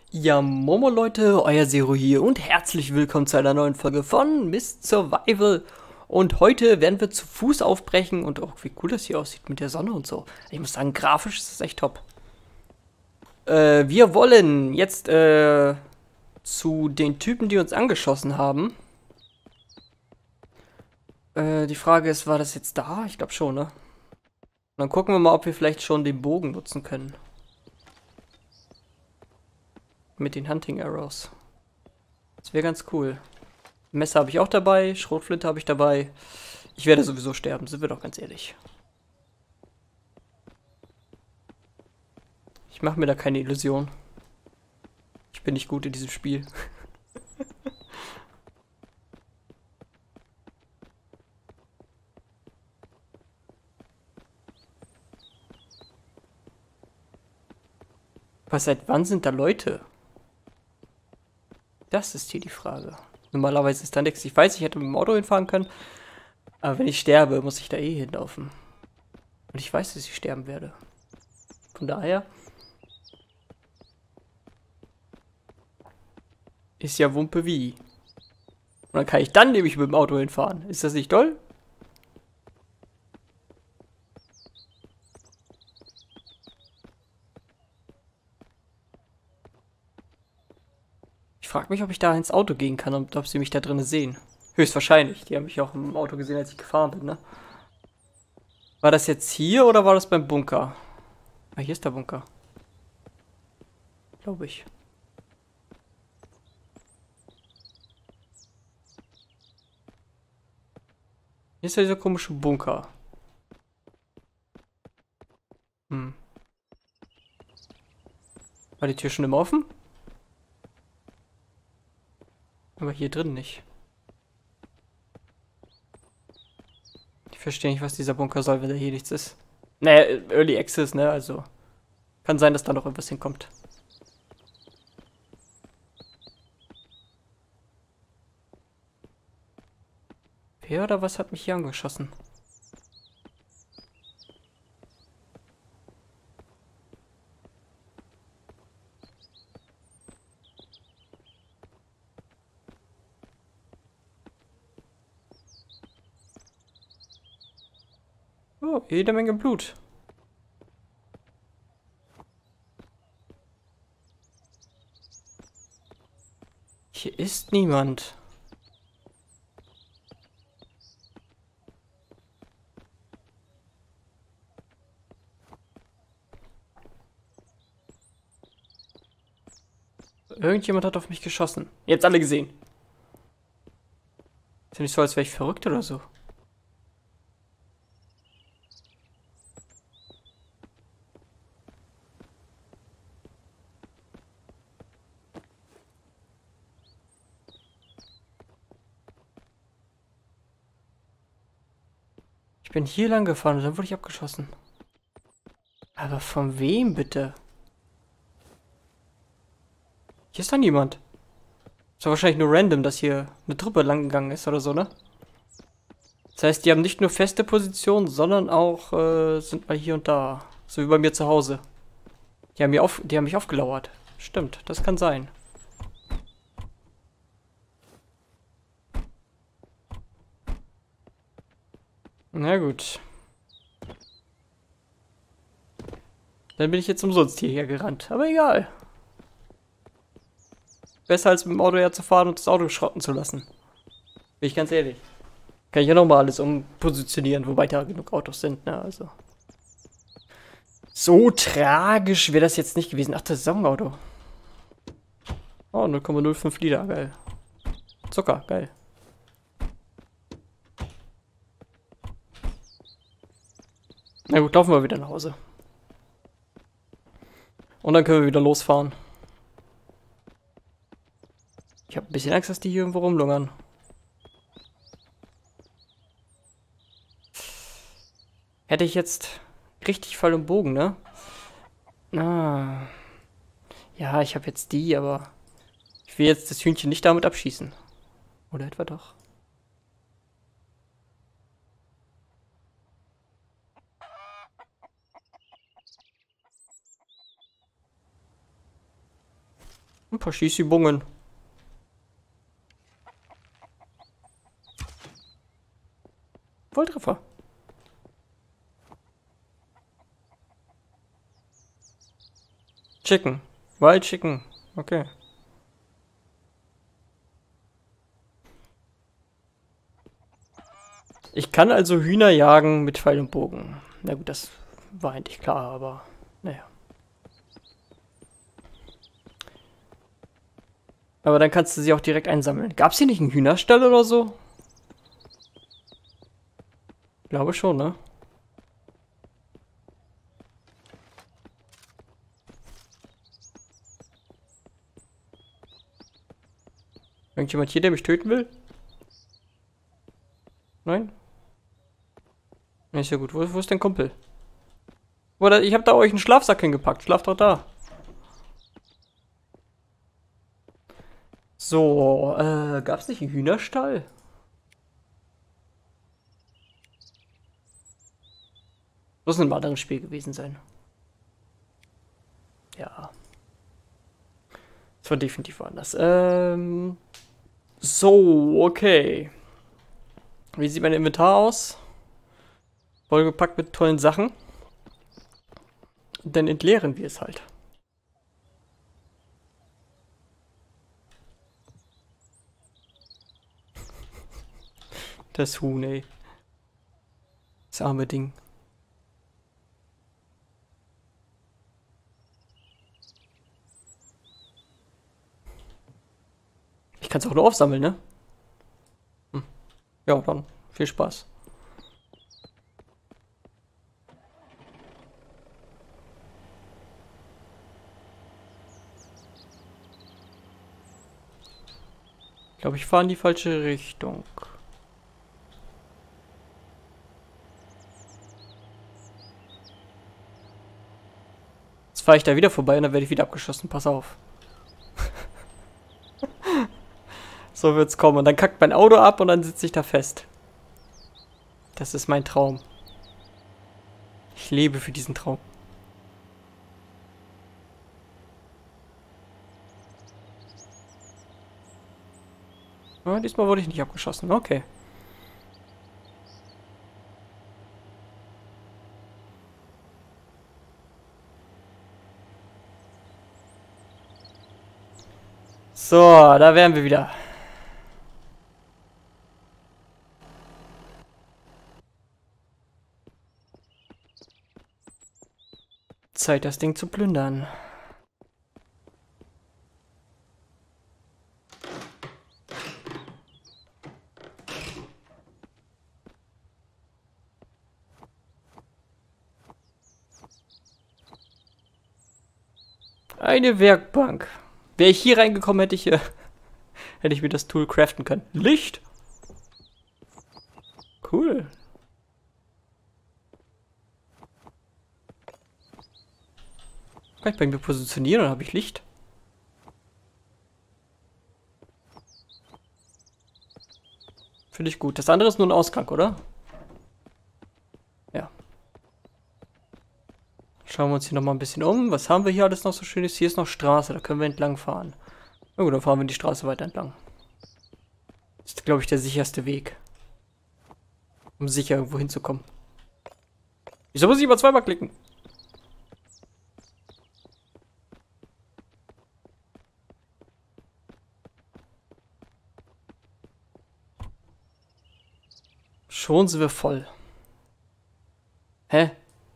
Ja, Momo Leute, euer Zero hier und herzlich willkommen zu einer neuen Folge von Miss Survival. Und heute werden wir zu Fuß aufbrechen und auch wie cool das hier aussieht mit der Sonne und so. Ich muss sagen, grafisch ist das echt top. Wir wollen jetzt zu den Typen, die uns angeschossen haben. Die Frage ist, war das jetzt da? Ich glaube schon, ne? Und dann gucken wir mal, ob wir vielleicht schon den Bogen nutzen können. Mit den Hunting Arrows. Das wäre ganz cool. Messer habe ich auch dabei, Schrotflinte habe ich dabei. Ich werde sowieso sterben, sind wir doch ganz ehrlich. Ich mache mir da keine Illusion. Ich bin nicht gut in diesem Spiel. Was, seit wann sind da Leute? Das ist hier die Frage. Normalerweise ist da nichts. Ich weiß, ich hätte mit dem Auto hinfahren können. Aber wenn ich sterbe, muss ich da eh hinlaufen. Und ich weiß, dass ich sterben werde. Von daher ist ja Wumpe wie. Und dann kann ich dann nämlich mit dem Auto hinfahren. Ist das nicht toll? Ich frage mich, ob ich da ins Auto gehen kann und ob sie mich da drinnen sehen. Höchstwahrscheinlich. Die haben mich auch im Auto gesehen, als ich gefahren bin, ne? War das jetzt hier oder war das beim Bunker? Ah, hier ist der Bunker. Glaube ich. Hier ist ja dieser komische Bunker. Hm. War die Tür schon immer offen? Aber hier drin nicht. Ich verstehe nicht, was dieser Bunker soll, wenn da hier nichts ist. Naja, Early Access, ne? Also. Kann sein, dass da noch irgendwas hinkommt. Wer oder was hat mich hier angeschossen? Oh, jede Menge Blut. Hier ist niemand. Irgendjemand hat auf mich geschossen. Jetzt alle gesehen. Ist ja nicht so, als wäre ich verrückt oder so. Ich bin hier lang gefahren und dann wurde ich abgeschossen. Aber von wem bitte? Hier ist doch niemand. Ist doch wahrscheinlich nur random, dass hier eine Truppe lang gegangen ist oder so, ne? Das heißt, die haben nicht nur feste Positionen, sondern auch sind mal hier und da. So wie bei mir zu Hause. Die haben mich aufgelauert. Stimmt, das kann sein. Na gut. Dann bin ich jetzt umsonst hierher gerannt. Aber egal. Besser als mit dem Auto herzufahren und das Auto schrotten zu lassen. Bin ich ganz ehrlich. Kann ich ja nochmal alles umpositionieren, wobei da genug Autos sind, ne? Also. So tragisch wäre das jetzt nicht gewesen. Ach, das Saisonauto. Oh, 0,05 Liter, geil. Zucker, geil. Na gut, laufen wir wieder nach Hause. Und dann können wir wieder losfahren. Ich habe ein bisschen Angst, dass die hier irgendwo rumlungern. Hätte ich jetzt richtig voll im Bogen, ne? Ah. Ja, ich habe jetzt die, aber ich will jetzt das Hühnchen nicht damit abschießen. Oder etwa doch? Ein paar Schießübungen. Volltreffer. Chicken. Wild Chicken. Okay. Ich kann also Hühner jagen mit Pfeil und Bogen. Na gut, das war eigentlich klar, aber naja. Aber dann kannst du sie auch direkt einsammeln. Gab es hier nicht einen Hühnerstall oder so? Glaube schon, ne? Irgendjemand hier, der mich töten will? Nein? Ja, ist ja gut. Wo ist dein Kumpel? Oder ich habe da euch einen Schlafsack hingepackt. Schlaft doch da. So, gab es nicht einen Hühnerstall? Muss ein anderes Spiel gewesen sein. Ja. Das war definitiv anders. So, okay. Wie sieht mein Inventar aus? Vollgepackt mit tollen Sachen. Dann entleeren wir es halt. Das Huhn, ey. Das arme Ding. Ich kann es auch nur aufsammeln, ne? Hm. Ja, dann viel Spaß. Ich glaube, ich fahre in die falsche Richtung. Jetzt fahre ich da wieder vorbei und dann werde ich wieder abgeschossen. Pass auf. So wird's kommen. Und dann kackt mein Auto ab und dann sitze ich da fest. Das ist mein Traum. Ich lebe für diesen Traum. Ja, diesmal wurde ich nicht abgeschossen. Okay. So, da wären wir wieder. Zeit, das Ding zu plündern. Eine Werkbank. Wäre ich hier reingekommen, hätte ich mir das Tool craften können. Licht? Cool. Kann ich bei mir positionieren oder habe ich Licht? Finde ich gut. Das andere ist nur ein Ausgang, oder? Ja. Schauen wir uns hier nochmal ein bisschen um. Was haben wir hier alles noch so schönes? Hier ist noch Straße, da können wir entlang fahren. Na gut, dann fahren wir die Straße weiter entlang. Das ist, glaube ich, der sicherste Weg. Um sicher irgendwo hinzukommen. Wieso muss ich immer zweimal klicken? Schon sind wir voll. Hä?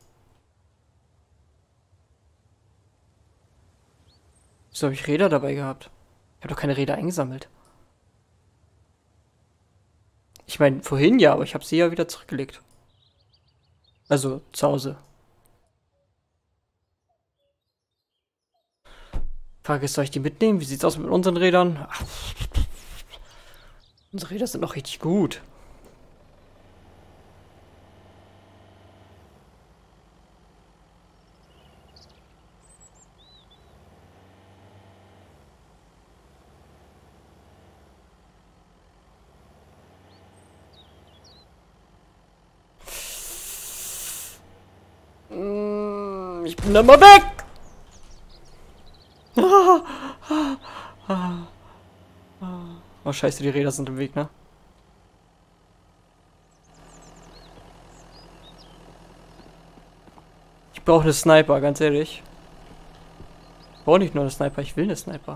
Wieso habe ich Räder dabei gehabt? Ich habe doch keine Räder eingesammelt. Ich meine, vorhin ja, aber ich habe sie ja wieder zurückgelegt. Also, zu Hause. Frage ist, soll ich die mitnehmen? Wie sieht's aus mit unseren Rädern? Ach, unsere Räder sind noch richtig gut. Ich bin dann mal weg! Oh, scheiße, die Räder sind im Weg, ne? Ich brauche eine Sniper, ganz ehrlich. Ich brauche nicht nur eine Sniper, ich will eine Sniper.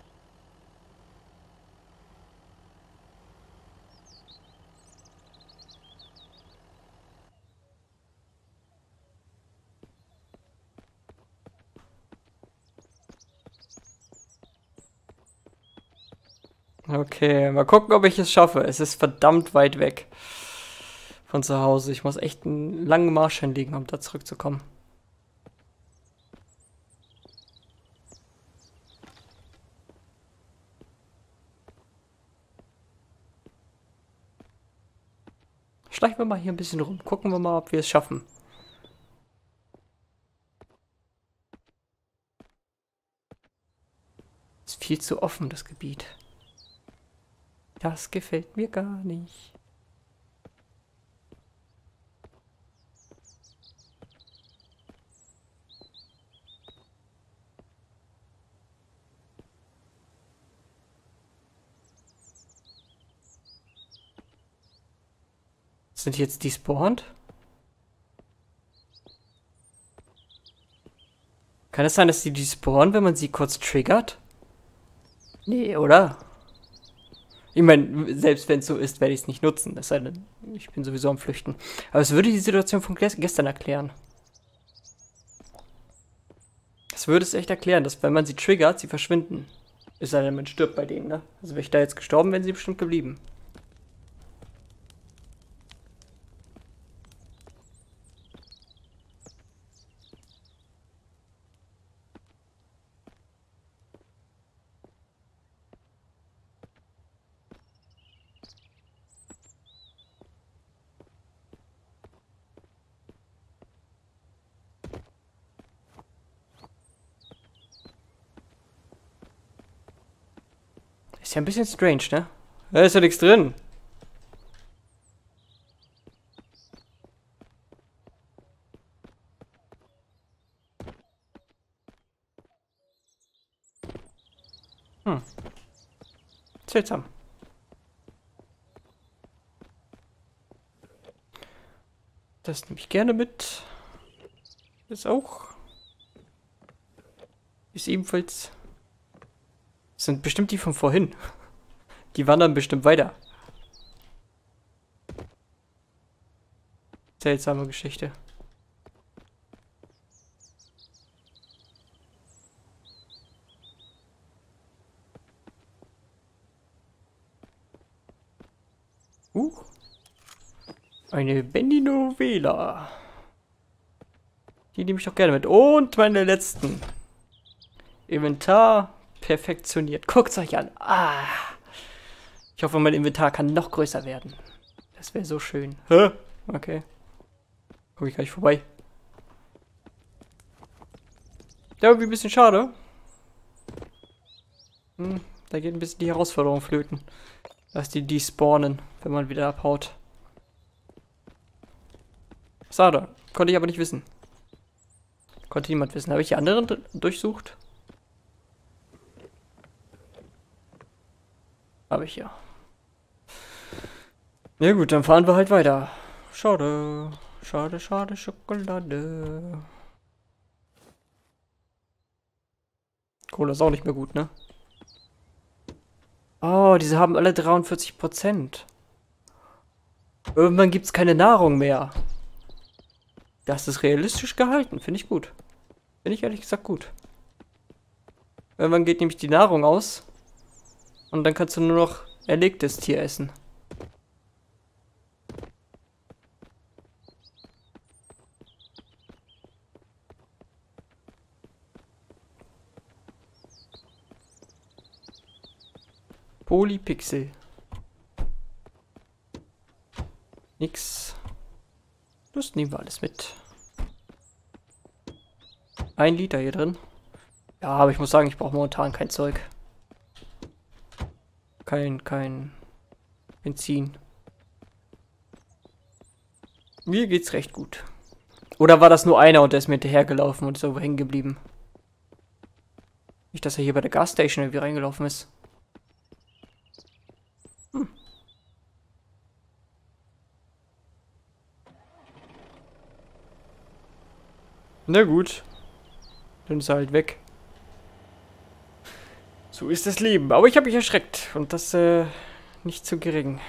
Okay, mal gucken, ob ich es schaffe. Es ist verdammt weit weg von zu Hause. Ich muss echt einen langen Marsch hinlegen, um da zurückzukommen. Schleichen wir mal hier ein bisschen rum. Gucken wir mal, ob wir es schaffen. Ist viel zu offen, das Gebiet. Das gefällt mir gar nicht. Sind die jetzt despawned? Kann es sein, dass die despawnen, wenn man sie kurz triggert? Nee, oder? Ich meine, selbst wenn es so ist, werde ich es nicht nutzen. Es sei denn, ich bin sowieso am Flüchten. Aber es würde die Situation von gestern erklären. Es würde es echt erklären, dass wenn man sie triggert, sie verschwinden. Es sei denn, man stirbt bei denen, ne? Also wäre ich da jetzt gestorben, wären sie bestimmt geblieben. Ist ja ein bisschen strange, ne? Da ist ja nichts drin. Hm. Seltsam. Das nehme ich gerne mit. Ist auch. Ist ebenfalls. Das sind bestimmt die von vorhin. Die wandern bestimmt weiter. Seltsame Geschichte. Eine Bendinovela. Die nehme ich doch gerne mit. Und meine letzten. Inventar perfektioniert. Guckt's euch an. Ah. Ich hoffe, mein Inventar kann noch größer werden. Das wäre so schön. Hä? Okay. Komm ich gleich vorbei. Ja, irgendwie ein bisschen schade. Da geht ein bisschen die Herausforderung flöten. Dass die despawnen, wenn man wieder abhaut. Schade. Konnte ich aber nicht wissen. Konnte niemand wissen. Habe ich die anderen durchsucht? Habe ich ja. Ja gut, dann fahren wir halt weiter. Schade. Schade, schade, Schokolade. Cola ist auch nicht mehr gut, ne? Oh, diese haben alle 43%. Irgendwann gibt es keine Nahrung mehr. Das ist realistisch gehalten, finde ich gut. Finde ich ehrlich gesagt gut. Irgendwann geht nämlich die Nahrung aus. Und dann kannst du nur noch erlegtes Tier essen. Polypixel. Nix. Das nehmen wir alles mit. 1 Liter hier drin. Ja, aber ich muss sagen, ich brauche momentan kein Zeug. Kein Benzin. Mir geht's recht gut. Oder war das nur einer und der ist mir hinterhergelaufen und ist irgendwo hängen geblieben? Nicht, dass er hier bei der Gasstation irgendwie reingelaufen ist. Hm. Na gut. Dann ist er halt weg. So ist das Leben. Aber ich habe mich erschreckt. Und das, nicht zu gering.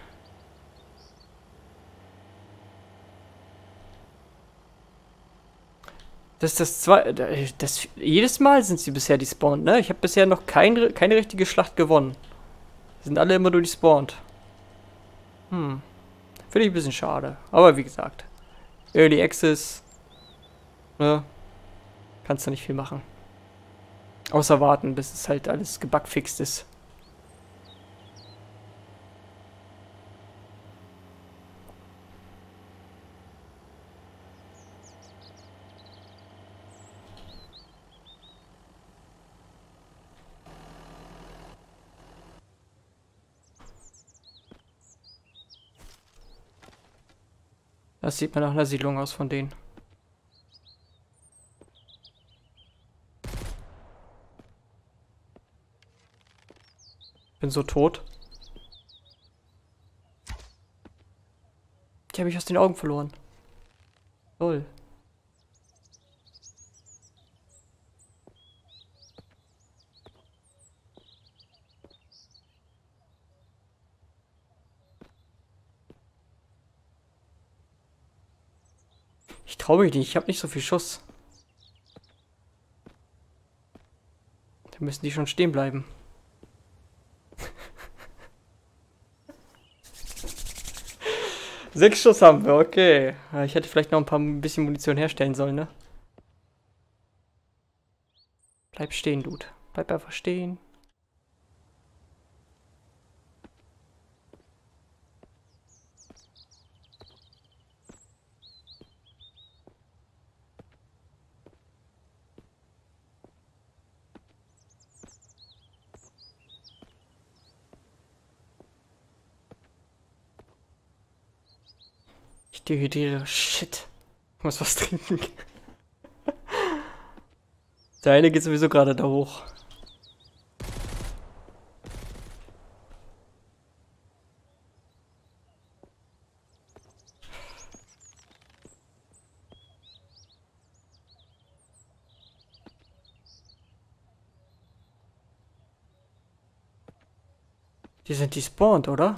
Das ist das zweite. Jedes Mal sind sie bisher despawned, ne? Ich habe bisher noch keine richtige Schlacht gewonnen. Die sind alle immer nur despawned. Finde ich ein bisschen schade. Aber wie gesagt. Early Access. Ne? Kannst du nicht viel machen. Außer warten, bis es halt alles gebugfixt ist. Das sieht man nach einer Siedlung aus von denen. Bin so tot. Die habe ich aus den Augen verloren. Lol. Ich traue mich nicht, ich habe nicht so viel Schuss. Da müssen die schon stehen bleiben. Sechs Schuss haben wir, okay. Ich hätte vielleicht noch ein bisschen Munition herstellen sollen, ne? Bleib stehen, Dude. Bleib einfach stehen. Ich dehydriere. Shit. Ich muss was trinken. Der eine geht sowieso gerade da hoch. Die sind despawned, oder?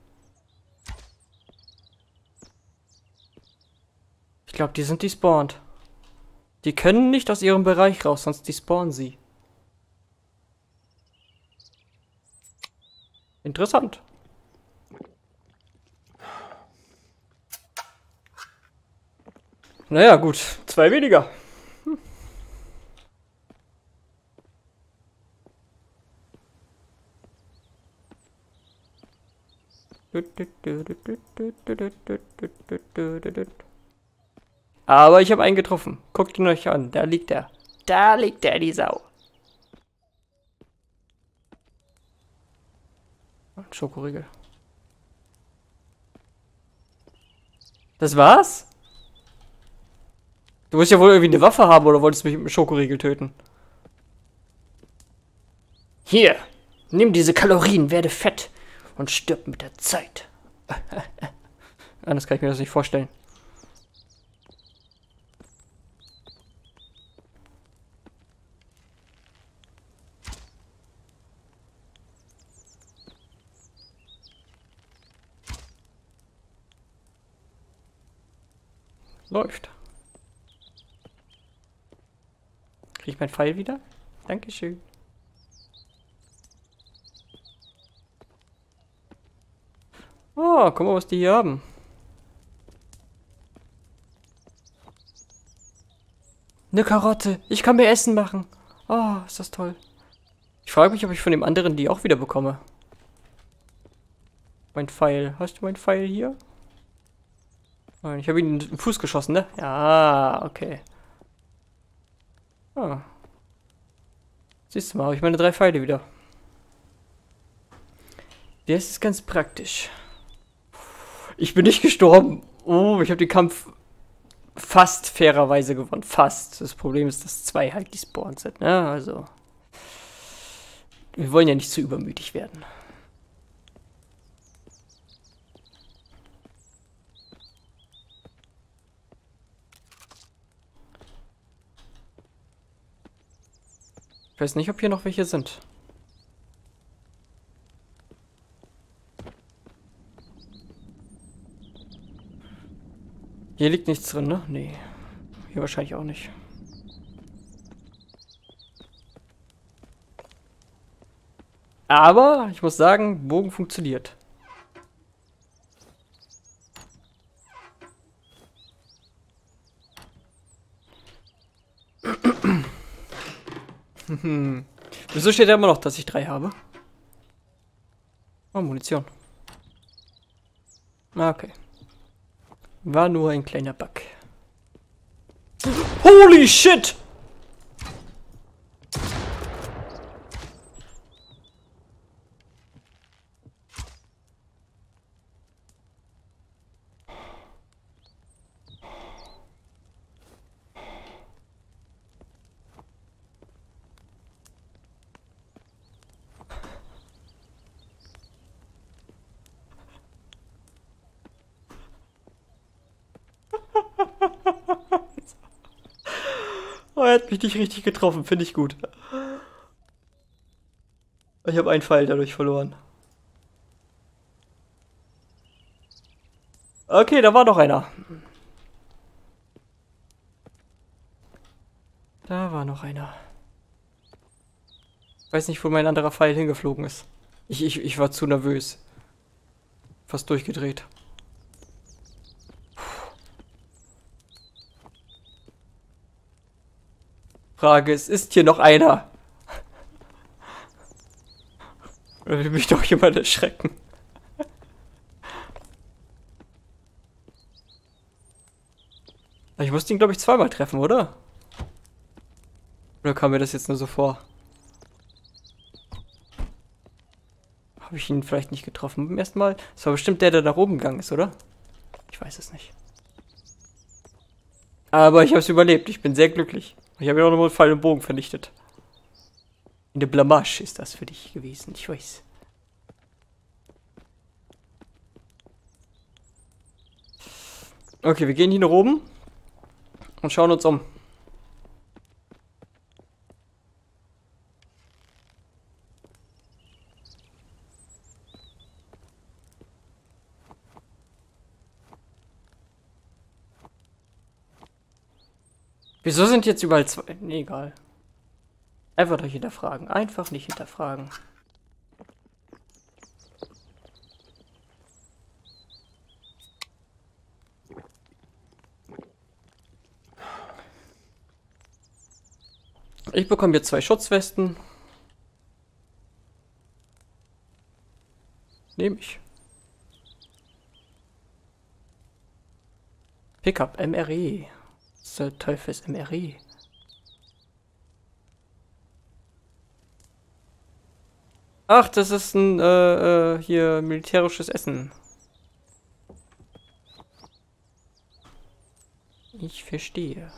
Ich glaube, die sind despawned. Die können nicht aus ihrem Bereich raus, sonst despawnen sie. Interessant. Naja, gut. 2 weniger. Aber ich habe einen getroffen. Guckt ihn euch an. Da liegt er. Da liegt er, die Sau. Ein Schokoriegel. Das war's? Du musst ja wohl irgendwie eine Waffe haben oder wolltest mich mit einem Schokoriegel töten? Hier, nimm diese Kalorien, werde fett und stirb mit der Zeit. Anders kann ich mir das nicht vorstellen. Läuft. Krieg ich meinen Pfeil wieder? Dankeschön. Oh, guck mal, was die hier haben. Eine Karotte. Ich kann mir Essen machen. Oh, ist das toll. Ich frage mich, ob ich von dem anderen die auch wieder bekomme. Mein Pfeil. Hast du meinen Pfeil hier? Nein, ich habe ihn in den Fuß geschossen, ne? Ja, okay. Ah. Siehst du mal, habe ich meine 3 Pfeile wieder. Das ist ganz praktisch. Ich bin nicht gestorben. Oh, ich habe den Kampf fast fairerweise gewonnen. Fast. Das Problem ist, dass 2 halt gespawnt sind, ne? Also. Wir wollen ja nicht zu übermütig werden. Ich weiß nicht, ob hier noch welche sind. Hier liegt nichts drin, ne? Nee. Hier wahrscheinlich auch nicht. Aber ich muss sagen, Bogen funktioniert. Wieso steht da immer noch, dass ich 3 habe? Oh, Munition. Okay. War nur ein kleiner Bug. Holy shit! Oh, er hat mich nicht richtig getroffen, finde ich gut. Ich habe einen Pfeil dadurch verloren. Okay, da war noch einer. Da war noch einer. Ich weiß nicht, wo mein anderer Pfeil hingeflogen ist. Ich war zu nervös. Fast durchgedreht. Frage ist hier noch einer? Oder will mich doch jemand erschrecken? Ich musste ihn, glaube ich, zweimal treffen, oder? Oder kam mir das jetzt nur so vor? Habe ich ihn vielleicht nicht getroffen beim ersten Mal? Das war bestimmt der nach oben gegangen ist, oder? Ich weiß es nicht. Aber ich habe es überlebt. Ich bin sehr glücklich. Ich habe ja auch nochmal Pfeil und Bogen vernichtet. Eine Blamage ist das für dich gewesen, ich weiß. Okay, wir gehen hier nach oben und schauen uns um. Wieso sind jetzt überall zwei? Nee, egal. Einfach nicht hinterfragen. Einfach nicht hinterfragen. Ich bekomme jetzt 2 Schutzwesten. Nehme ich. Pickup MRE. Was der Teufel ist MRE? Ach, das ist ein hier militärisches Essen. Ich verstehe.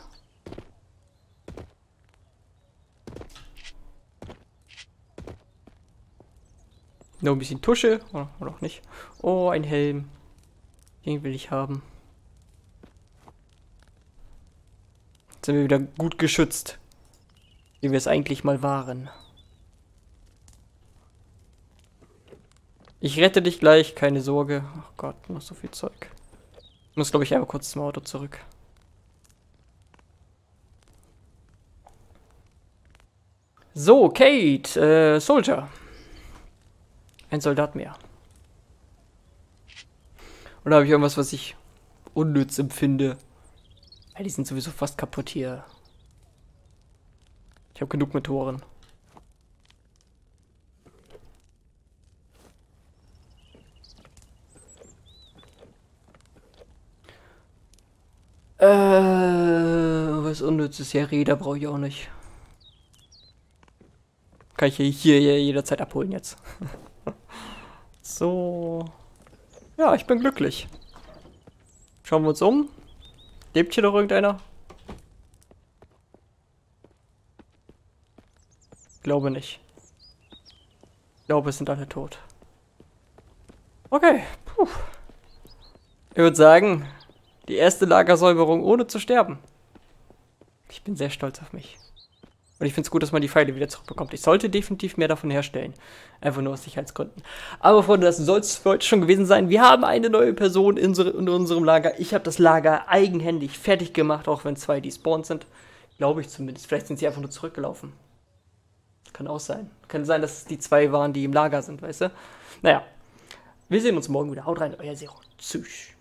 Nur ein bisschen Tusche. Oder auch nicht. Oh, ein Helm. Den will ich haben. Jetzt sind wir wieder gut geschützt. Wie wir es eigentlich mal waren. Ich rette dich gleich, keine Sorge. Ach Gott, noch so viel Zeug. Ich muss, glaube ich, einmal kurz zum Auto zurück. So, Kate, Soldier. Ein Soldat mehr. Oder habe ich irgendwas, was ich unnütz empfinde? Ja, die sind sowieso fast kaputt hier. Ich habe genug Motoren. Was unnützes? Ja, Räder brauche ich auch nicht. Kann ich hier jederzeit abholen jetzt. So. Ja, ich bin glücklich. Schauen wir uns um. Lebt hier noch irgendeiner? Glaube nicht. glaube, es sind alle tot. Okay, puh. Ich würde sagen, die erste Lagersäuberung ohne zu sterben. Ich bin sehr stolz auf mich. Und ich finde es gut, dass man die Pfeile wieder zurückbekommt. Ich sollte definitiv mehr davon herstellen. Einfach nur aus Sicherheitsgründen. Aber Freunde, das soll es für heute schon gewesen sein. Wir haben eine neue Person in unserem Lager. Ich habe das Lager eigenhändig fertig gemacht, auch wenn 2 despawned sind. Glaube ich zumindest. Vielleicht sind sie einfach nur zurückgelaufen. Kann auch sein. Kann sein, dass es die 2 waren, die im Lager sind, weißt du? Naja. Wir sehen uns morgen wieder. Haut rein, euer Zero. Tschüss.